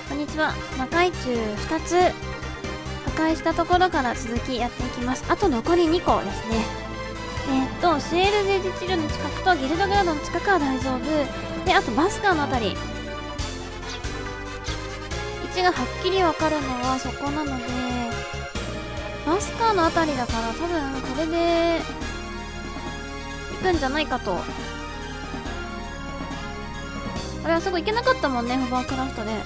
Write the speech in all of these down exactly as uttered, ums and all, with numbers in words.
こんにちは。魔界中ふたつ破壊したところから続きやっていきます。あと残りにこですね。えー、っとシエルゼジ治療の近くとギルドグラードの近くは大丈夫で、あとバスカーのあたり位置がはっきり分かるのはそこなので、バスカーのあたりだから多分これで行くんじゃないかと。あれはそこ行けなかったもんね、ホバークラフトで。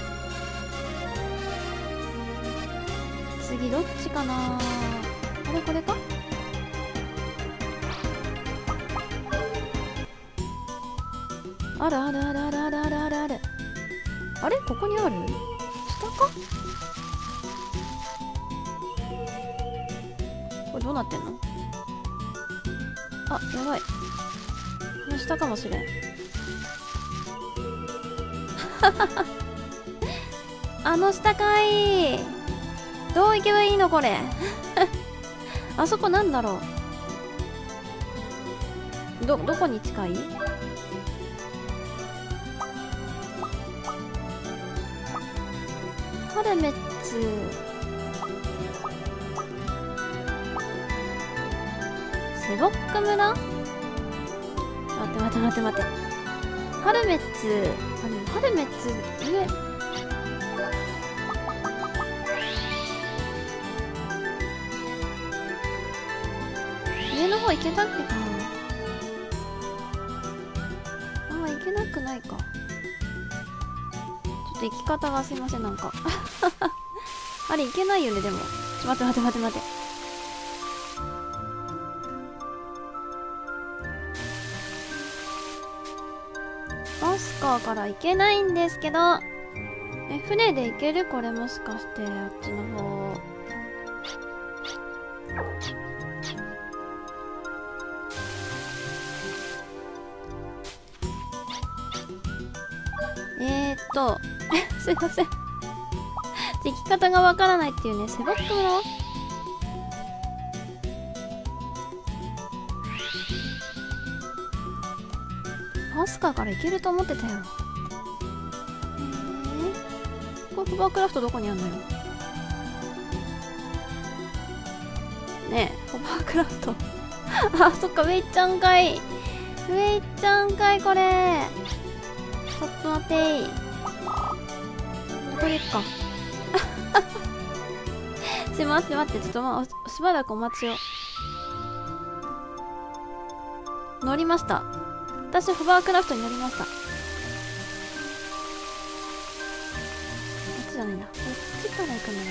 次どっちかな。あれこれか。あるあるあるあるあるあるあるある。あれここにある。下か。これどうなってんの。あ、やばい。この下かもしれん。あの下かい。どう行けばいいのこれ。あそこなんだろう。ど、どこに近い。ハルメッツセボック村。待って待って待って待って。ハルメッツ、あのハルメッツ上上の方行けたっけかな。ああ、行けなくないか。ちょっと行き方がすいません、なんかあれ行けないよね。でもちょ待って待って待って待って。バスカーから行けないんですけど、え船で行ける。これもしかしてあっちの方。えーっとすいません行き方がわからないっていうね。セボック村。バスカーから行けると思ってたよ。えー、これホバークラフトどこにあんのよ。ねえホバークラフトあ、そっか、上行っちゃうんかい。上行っちゃうんかいこれ。ちょっと待てー。どこで行くかちょ待って待って、ちょっとまあしばらくお待ちを。乗りました。私ホバークラフトに乗りました。こっちじゃないんだ。こっちから行くんだな。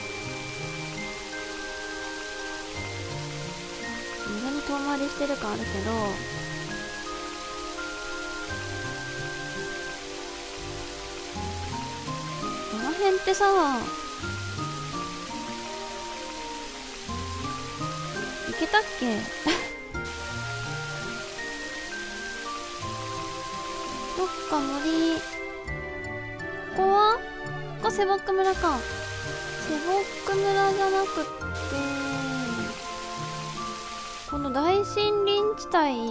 無駄に遠回りしてる感あるけど、この辺ってさ、行けたっけどっか森。ここはここセボック村か。セボック村じゃなくってこの大森林地帯。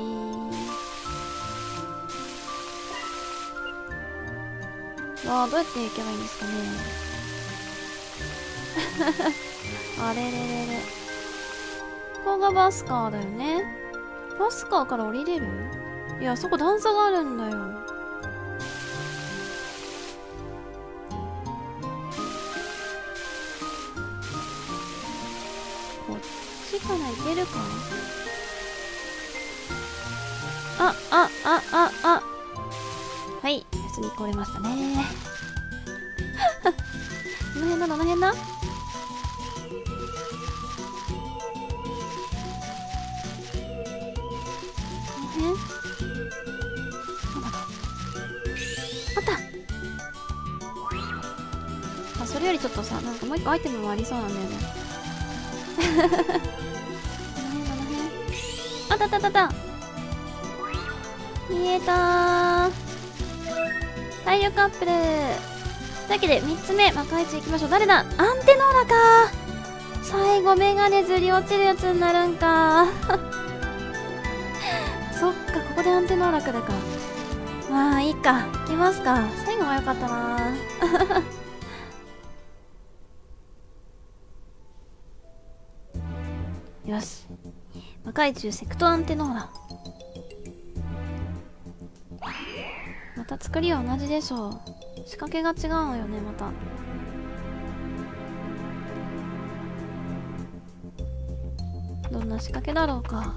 わあ、どうやって行けばいいんですかねあれれれれ。ここがバスカーだよね。バスカーから降りれる。いや、そこ段差があるんだよ。こっちから行けるか。あああああはい、普通に来れましたねどの辺だどの辺だ。この辺あった。あ、それよりちょっとさ、なんかもう一個アイテムもありそうなんだよねこの辺この辺あったあったあったあった。見えたー。体力アップルというわけでみっつめ魔界中行きましょう。誰だ。アンテノーラか。最後メガネずり落ちるやつになるんかそっか、ここでアンテノーラ来るか。まあいいか、行きますか。最後は良かったなよし。魔界中セクトアンテノーラ。また作りは同じでしょう。仕掛けが違うよね、また。どんな仕掛けだろうか。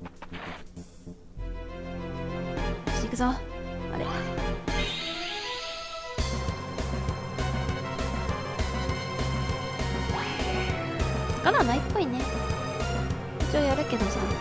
行くぞ。あれ。宝はないっぽいね。一応やるけどさ。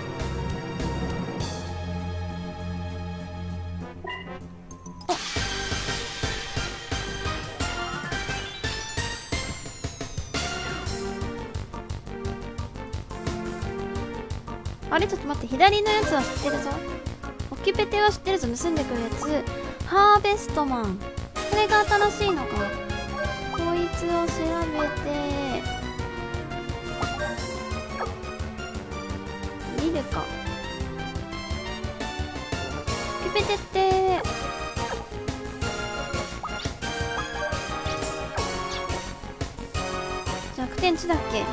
あれちょっと待って、左のやつは知ってるぞ。オキュペテは知ってるぞ。盗んでくるやつ。ハーベストマン、これが新しいのか。こいつを調べて見るか。オキュペテって弱点値だっけ。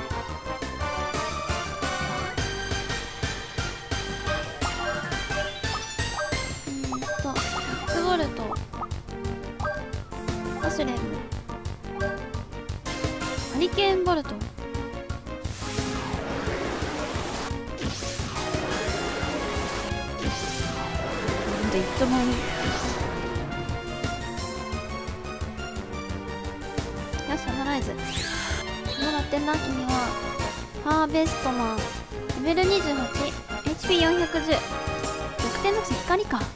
アシュレム、ハリケーンボルト、なんでいったまに。よし、サナライズ。どうなってんだ君は。ハーベストマンレベルにじゅうはち、 エイチピーよんひゃくじゅう、弱点のくせ光か。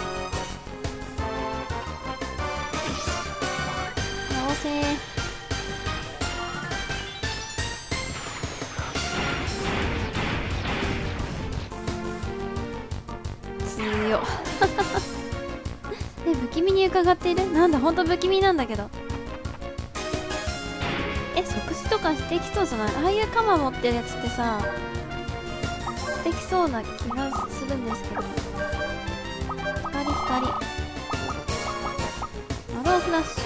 強っえ、不気味に伺っている。なんだ、ほんと不気味なんだけど。え、即死とかしてきそうじゃない。ああいう鎌持ってるやつってさ、してきそうな気がするんですけど。光光マローフラッシュ。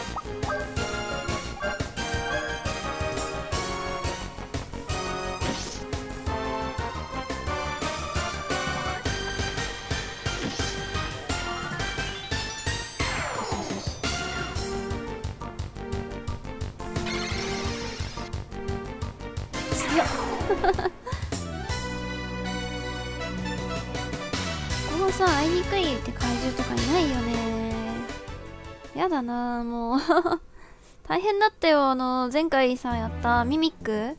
このさ、会いにくいって怪獣とかいないよね。やだなぁ、もう大変だったよ。あの前回さやったミミック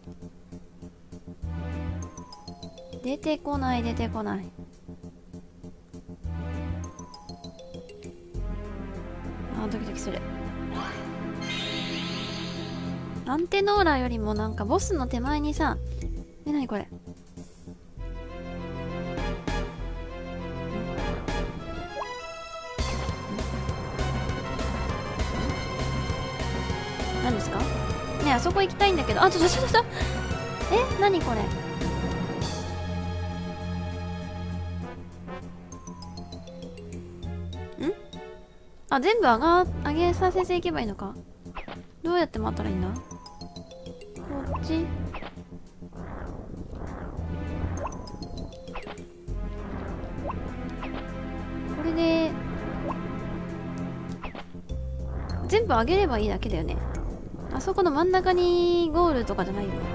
出てこない出てこない。あー、ドキドキする。アンテノーラよりもなんかボスの手前にさ、え、なにこれ。何ですかねえ、あそこ行きたいんだけど。あ、ちょちょちょちょえ、なにこれ。んあ、全部上が、上げさせていけばいいのか。どうやって回ったらいいんだ。こっち。これで全部上げればいいだけだよね。あそこの真ん中にゴールとかじゃないよね。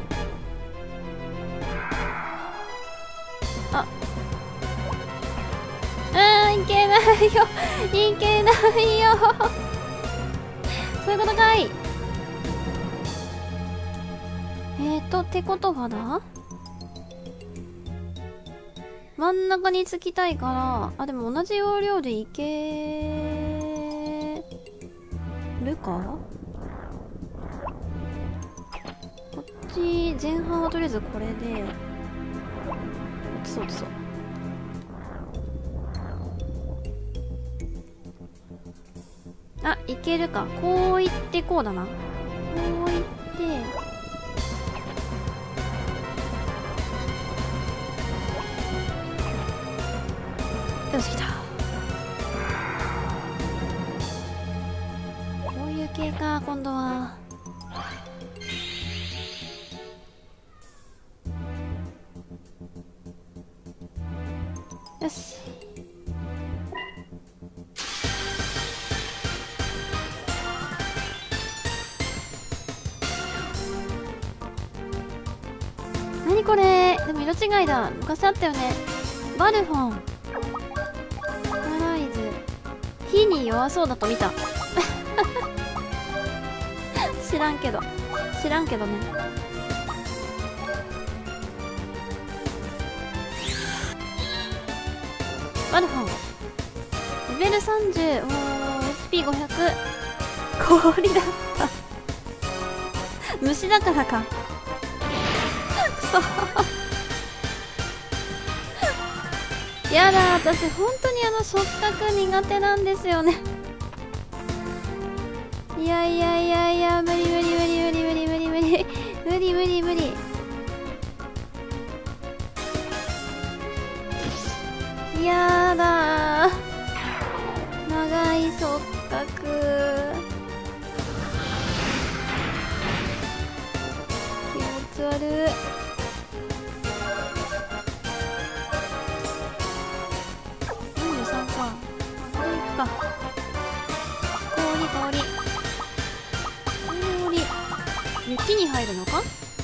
ああー、いけないよいけないよそういうことかい。えーとってことはだ、真ん中につきたいから、あ、でも同じ要領でいけるか。こっち前半はとりあえずこれで落ちそう落ちそう。あ、いけるか。こういってこうだな。こういってよし、来た。こういう系か、今度は。 よし。何これ。でも色違いだ。昔あったよね。バルフォン、パライズ、火に弱そうだと見た。知らんけど知らんけどね。バルフォンレベルさんじゅう、おー エイチピーごひゃく。 氷だった。虫だからか。くそ。やだ、私本当にあの触覚苦手なんですよね。いやいやいやいや、無理無理無理無理無理無理無理無理無理無理。やだー、長い触覚。気持ち悪い。よんじゅうさんか。これいくか。氷氷氷。雪に入るのか。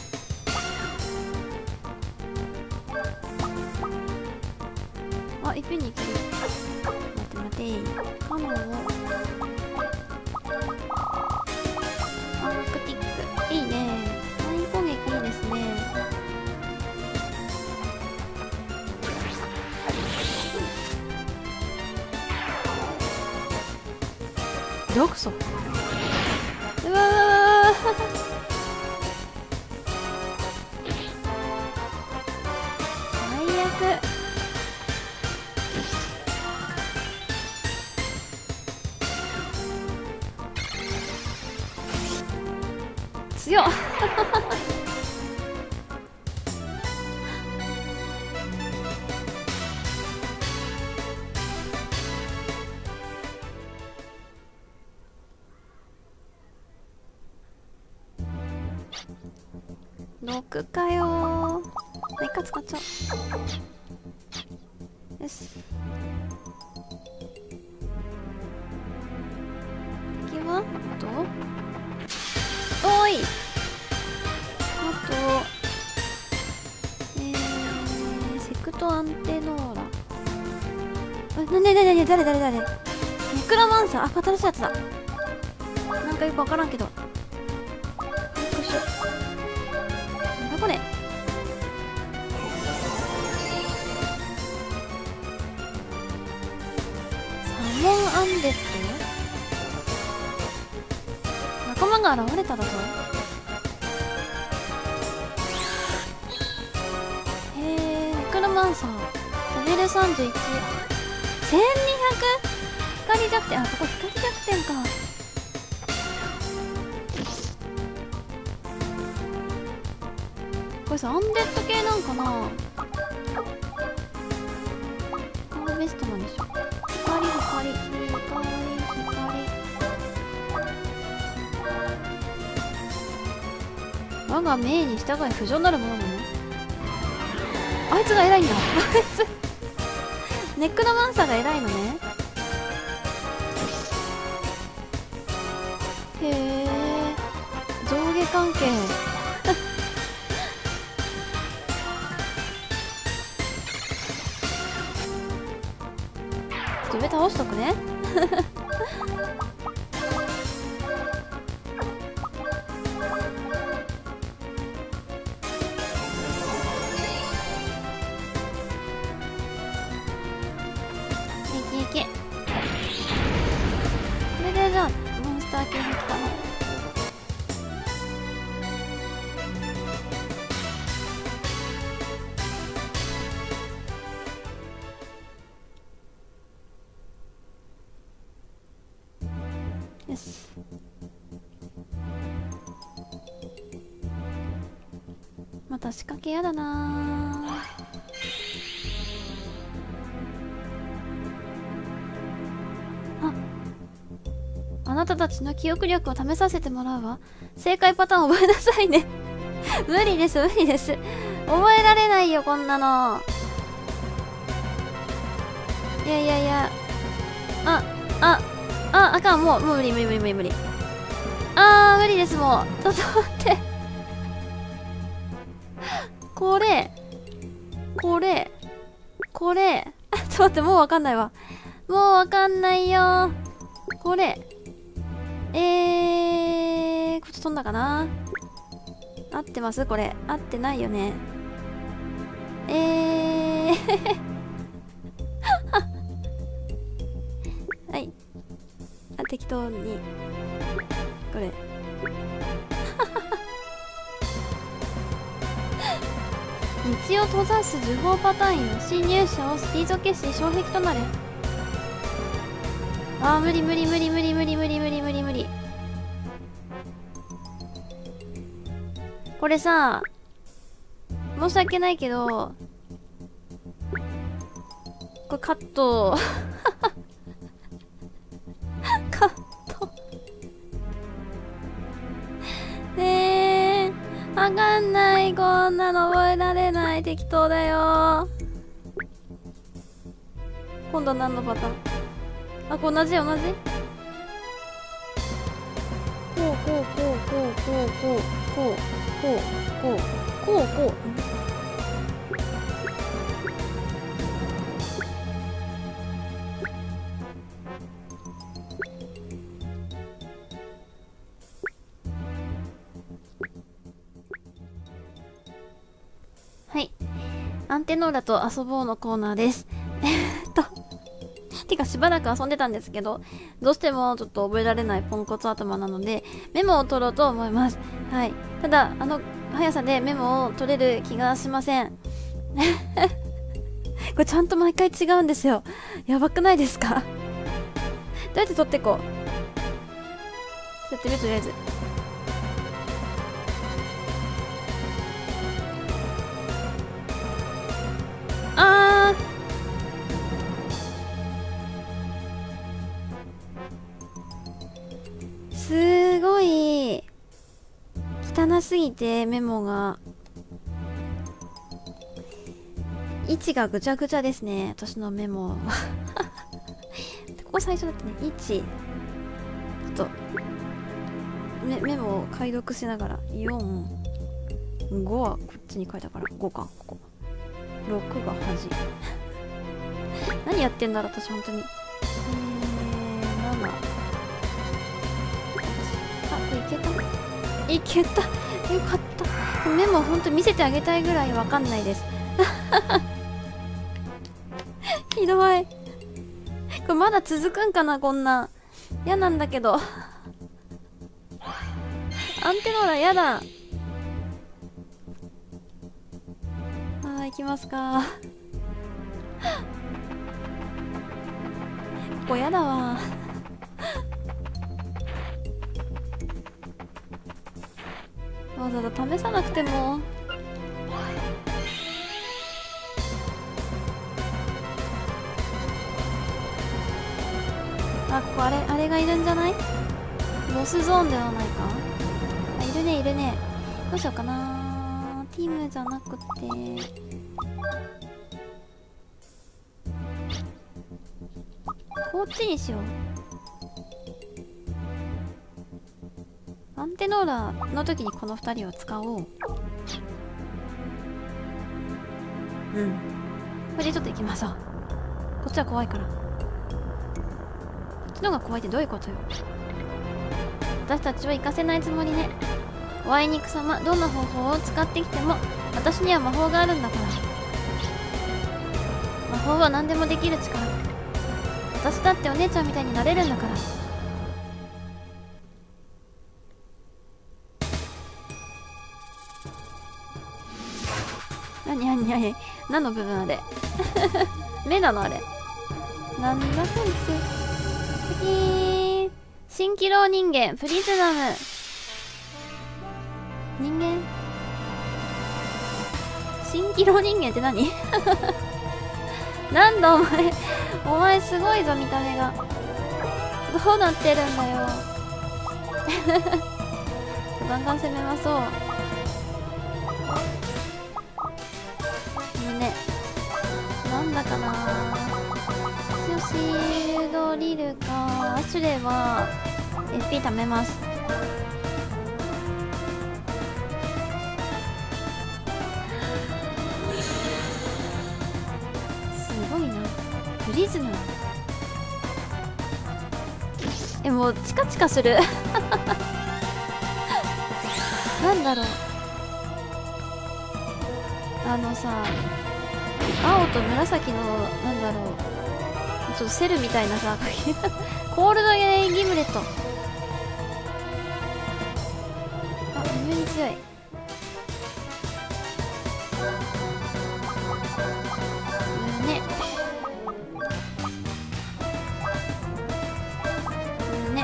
あ、いっぺんにいける。待って待て。カモンをアークティックいいね。範囲攻撃いいですね。毒素。うわー最悪。強っ。ろくかよー。もう一回使っちゃおう。よし。敵はどう。おーい。あとえー、セクトアンテノーラ。あ、なになになに、誰誰誰。ネクロマンサー。あ、新しいやつだ。なんかよくわからんけど。よいしょ。なんだこれ。サモンアンデッド。仲間が現れただぞ。へえ、ネクロマンサーレベルさんじゅういち。せんにひゃく。光弱点。あ、ここ光弱点か。これさ、アンデッド系なんかな。ハーベストなんでしょ。光光光光。我が命に従い不浄なるものなの。あいつが偉いんだ。あいつネックロマンサーが偉いのね。へえ、上下関係。ちょっと上倒しとくね。いけ。これでじゃあモンスター系できたの。よし。また仕掛けやだなー。あなたたちの記憶力を試させてもらうわ。正解パターンを覚えなさいね。無理です無理です。 覚えられないよこんなの。いやいやいや、ああああかん、もうもう無理無理無理無理無理。あー無理です。もうちょっと待ってこれこれこれちょっと待って、もうわかんないわ。もうわかんないよ。これえーこっち飛んだかな。合ってます？これ合ってないよね。えーはいあ、適当にこれ道を閉ざす呪法パターンよ。侵入者をスピード消し障壁となれ。あー無理無理無理無理無理無理無理無理無理。これさ、申し訳ないけどこれカットカットえー、わかんない。こんなの覚えられない。適当だよ。今度何のパターン？あ、これ同じ同じ。こうこうこうこうこうこうこうこうこうこうこう。はい。アンテノーラと遊ぼうのコーナーです。えっと。てかしばらく遊んでたんですけど、どうしてもちょっと覚えられないポンコツ頭なので、メモを取ろうと思います。はい。ただ、あの速さでメモを取れる気がしません。これちゃんと毎回違うんですよ。やばくないですか？どうやって取ってこう？やってみる、とりあえず。あーすごい汚すぎてメモが位置がぐちゃぐちゃですね。私のメモここ最初だってね、位置ちょっとメメモを解読しながらよん、ごはこっちに書いたからごか、こころくが端何やってんだろう私本当に。えー、なな、あ、これいけたいけたよかった。メモほんと見せてあげたいぐらいわかんないですひどい。これまだ続くんかな、こんな。嫌なんだけどアンテノーラ嫌だ。あー、行きますかここ嫌だわわざわざ試さなくても。あ、ここあれあれがいるんじゃない？ボスゾーンではないか。あ、いるねいるね。どうしようかな。ティムじゃなくてこっちにしよう。アンテノーラの時にこのふたりを使おう。うん、これでちょっと行きましょう。こっちは怖いから。こっちの方が怖いってどういうことよ。私たちは行かせないつもりね。おあいにくさま、どんな方法を使ってきても私には魔法があるんだから。魔法は何でもできる力。私だってお姉ちゃんみたいになれるんだから。なになになに何の部分あれ目なのあれ。なんだこいつ。へー、蜃気楼人間プリズナム。人間蜃気楼人間って何なんだお前お前すごいぞ見た目が。どうなってるんだよガンガン攻めましょう。 シールドリルか。アシュレイは エフピー 貯めます。すごいな。プリズナー。え、もうチカチカするなんだろう、あのさ、青と紫のなんだろう、ちょっとセルみたいなさコールドゲイギムレット。あ、微妙に強い。胸胸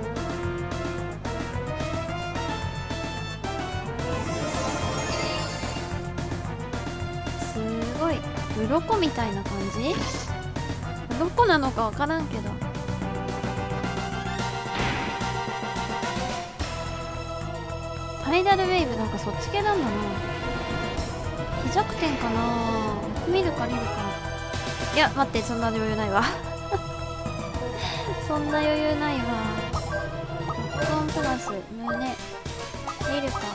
すごい鱗みたいな感じ。鱗なのかわからんけど。タイダルウェーブなんかそっち系なんだな。非弱点かな。見るか見るか。いや待って、そんな余裕ないわそんな余裕ないわ。コンプラス胸見るか。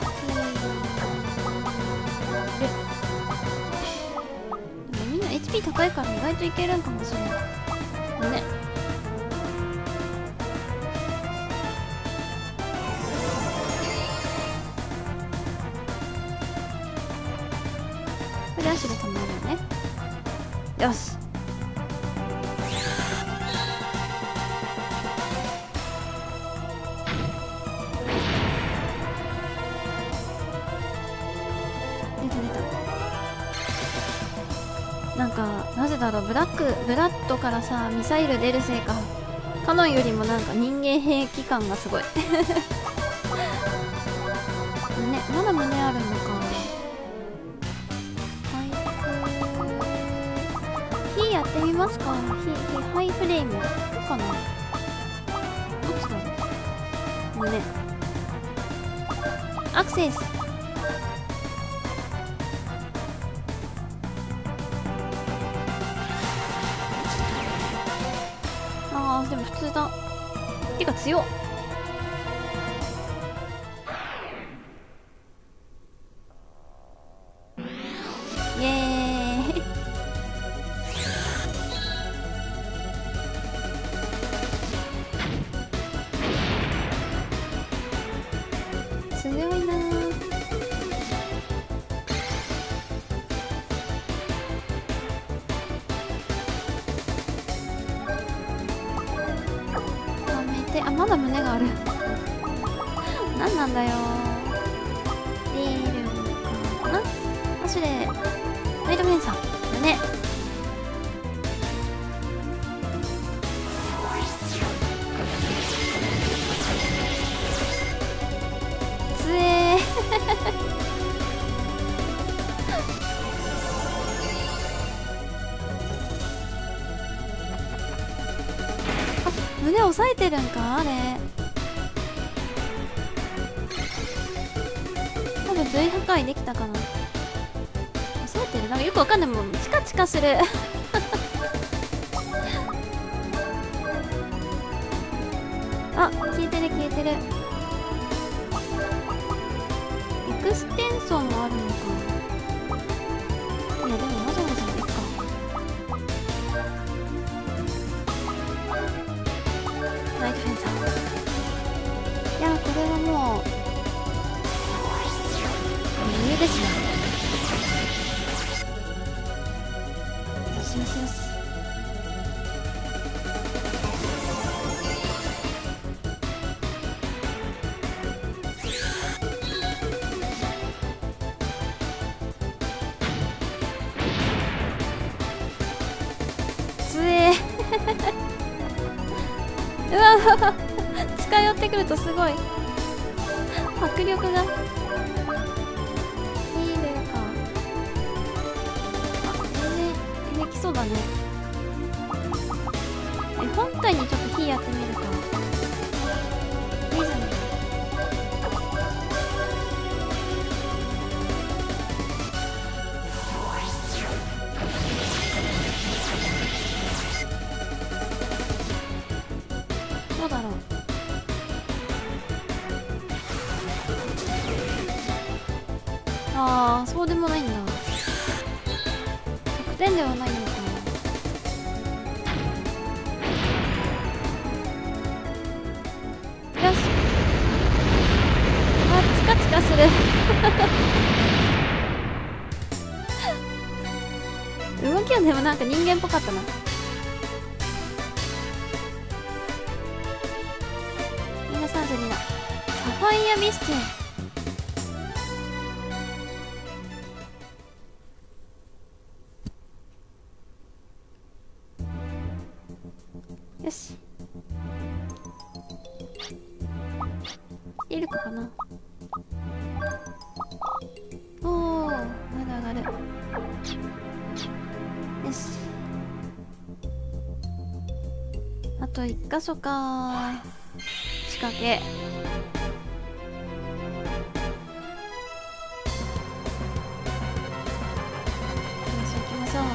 でもみんな エイチピー 高いから意外といけるんかもしれないね。これ足で止まるよね。よし。出た出た。なんかなぜだろう、ブラックブラッドからさミサイル出るせいか、カノンよりもなんか人間兵器感がすごい胸、まだ胸あるのか。火やってみますか。火、火、ハイフレームかな。どっちだろう。胸アクセス。あーでも普通だ。てか強っ。イエーイ強いなー。やめて。あ、まだ胸がある何なんだよー。リールかな。アシュレイライトフェンサー胸つえーあ、胸押さえてるんかあれ。多分 V 破壊できたかな。押さえてる、なんかよくわかんない。もうチカチカするあ、消えてる消えてる。エクステンションもあるのか。いやでもわざわざいいか。ライトフェンサー。いやこれはもう余裕ですね。よしよしよし。うわ近寄ってくるとすごい迫力が。いいねか。あ、全然平気そうだね。え、本体にちょっと火やってみるか。いいじゃない。 ああ、そうでもないんだ。ひゃくてんではないのかな。よし。あ、チカチカする動きはでもなんか人間っぽかったな。みんなさんじゅうにだ。サファイアミスティ。よし。イルカかな。おお、上がる上がる。よし。あと一箇所か。仕掛け。よし、行きましょ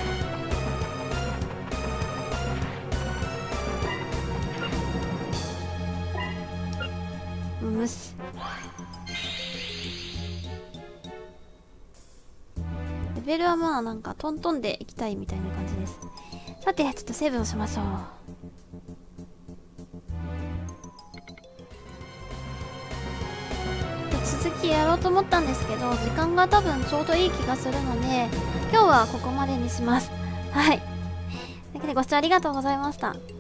う。むし。レベルはまあなんかトントンでいきたいみたいな感じです。さて、ちょっとセーブをしましょう。続きやろうと思ったんですけど、時間が多分ちょうどいい気がするので、今日はここまでにします。はい。というわけでご視聴ありがとうございました。